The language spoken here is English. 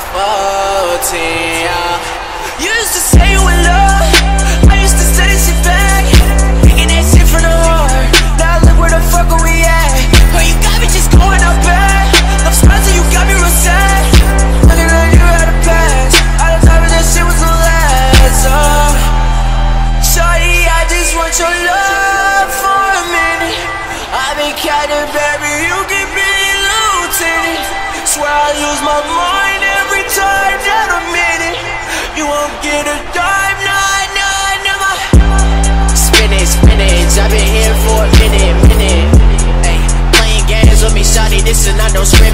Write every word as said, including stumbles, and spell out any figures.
fourteen, yeah. You used to say you in love, I used to say that shit back, taking that shit from the heart. Now look where the fuck are we at? Girl, you got me just going out bad. I'm sponsored, you got me real sad. Looking like you had a pass. All the time that shit was the last. Oh, shawty, I just want your love for a minute. I've been counting, baby, you give me lieutenant. Swear I lose my mind every time that I'm in it. You won't get a dime, nah, nah, nah. Spinach, spinach, I've been here for a minute, minute. Ay, playing games with me, shawty, this is not no sprint.